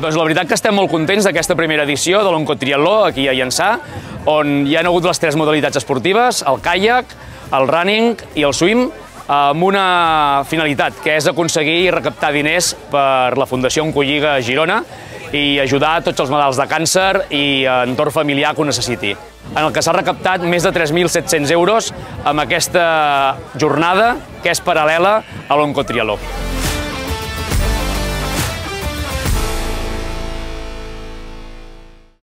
Doncs la veritat que estem molt contents d'aquesta primera edició de l'Oncotriatló aquí a Llançà, on hi ha hagut les 3 modalitats esportives, el caiac, el running i el swim, amb una finalitat, que és aconseguir recaptar diners per la Fundació Oncolliga a Girona i ajudar tots els malalts de càncer i entorn familiar que ho necessiti. En el que s'ha recaptat més de 3.700 euros amb aquesta jornada que és paral·lela a l'Oncotriatló.